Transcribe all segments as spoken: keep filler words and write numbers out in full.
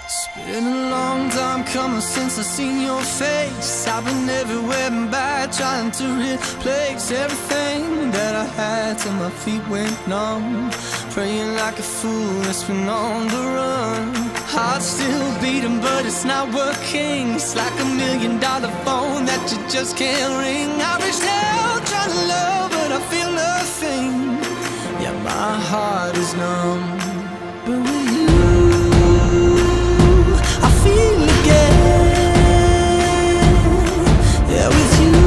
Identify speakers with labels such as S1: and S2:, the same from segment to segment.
S1: It's been a long time coming since I seen your face. I've been everywhere and back, trying to replace everything that I had till my feet went numb. Praying like a fool, it's been on the run. Heart still beating, but it's not working. It's like a million dollar phone that you just can't ring. I reached out trying to love, but I feel nothing. Yeah, my heart is numb. But with you, I feel again. Yeah, with you,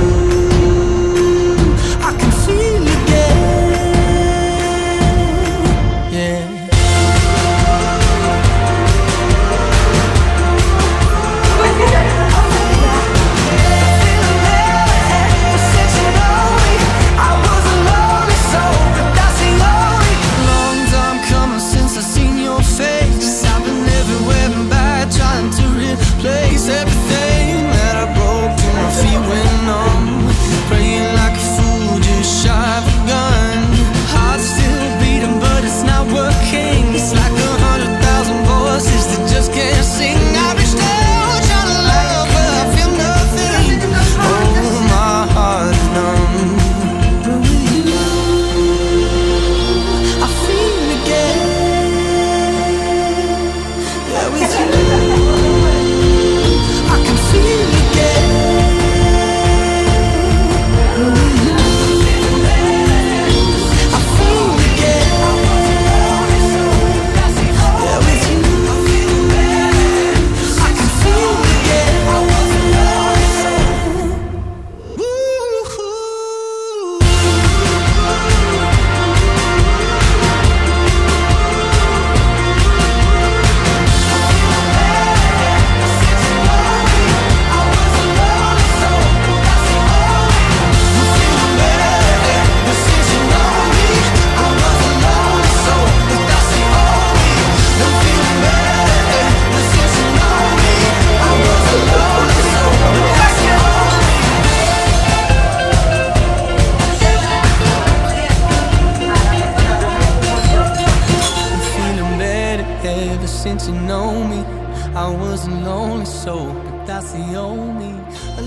S1: I can feel again. Yeah. Place everything that I broke till my feet went numb. Praying like a fool, just shy of a gun. Heart still beating, but it's not working. It's like a hundred thousand voices that just can't sing. I reached out trying to love, but I feel nothing. Oh, my heart is numb. But with you, I feel again. Yeah, with you, since you know me, I was a lonely soul, but that's the only,